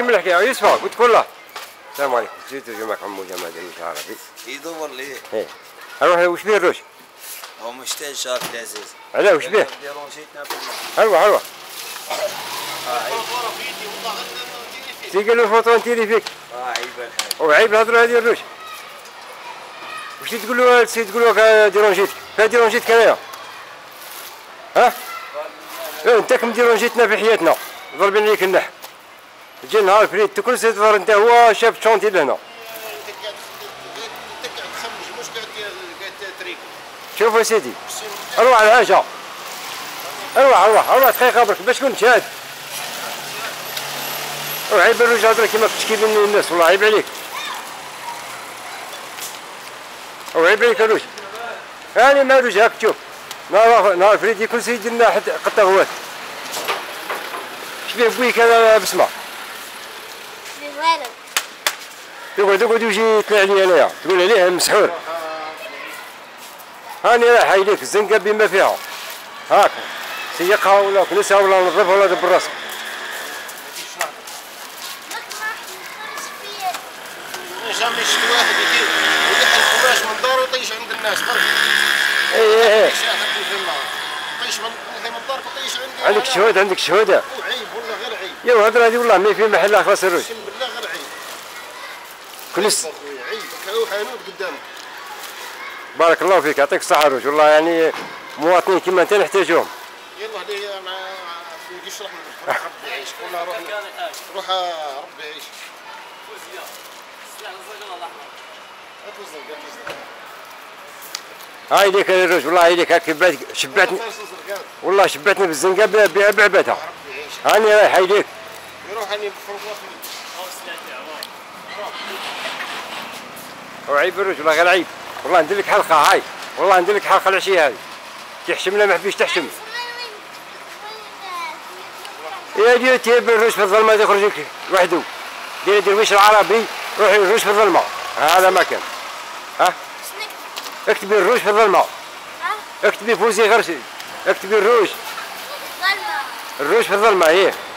كمل الحكايه يوسف قلت كله. السلام عليكم. جيت معك عمو جمال مش عربي. يدور ليه؟ ايه اروح وش بيه الروش؟ هو مشتاق شاف العزيز. علاه وش بيه؟ اروح تيجي له فوطه نتيري فيك. عيب الحاج. وعيب الهضره هذه الروش. وش تقول له السيد تقول له ديرونجيتك؟ فيها ديرونجيتك انايا. ها؟ انت كم ديرونجيتنا في حياتنا. ضربين عليك النح. تجي نهار فريد كل سيد ظهر انت هو شاف شونتي لهنا. شوف يا سيدي اروح على الحاجه اروح دقيقه برك باش كنت شاد وعيب الرجال هضره كيما تشكي مني الناس والله عيب عليك وعيب عليك الروج انا ما روج هاك تشوف نهار فريدي كل سيد لنا حتى قطه هوات شبيه بويك هذا بسمع تقعد ويجي يطلع لي انايا تقول عليه مسحور هاني رايح يليك الزنقه بما فيها هاك سيقها ولا كنسها ولا نظفها ولا دبر راسك جامي شفت واحد يدير ويحل القماش من داره ويطيش عند الناس برك ايه طيش من دارك وطيش عندي عندك شهوده وعيب والله غير عيب يا الهضره هذه والله ما في محل خلاص الروج اقسم بالله غير عيب كلش عيب كاو حانوت قدامك بارك الله فيك يعطيك الصحة الروج والله يعني مواطنين كيما انت نحتاجهم يلا هذه مع يجي يشرح لك روح ربي يعيش والله روح ربي يعيش هاي ليك يا الروج والله ليك هاك شبعتني والله شبعتني بالزنقه بعبعبتها هاني رايح هاي يروح هاني وعيب الروج والله غير عيب والله ندير لك حلقه هاي والله ندير لك حلقه العشيه هذه تحشمنا ما فيش تحشم يا دير تيب الروج في الظلمه يخرج لك وحده دير درويش العربي روحي الروج في الظلمه هذا ما كان ها اكتبي الروج في الظلمه اكتبي فوزي غرسي اكتبي الروج في الظلمه ايه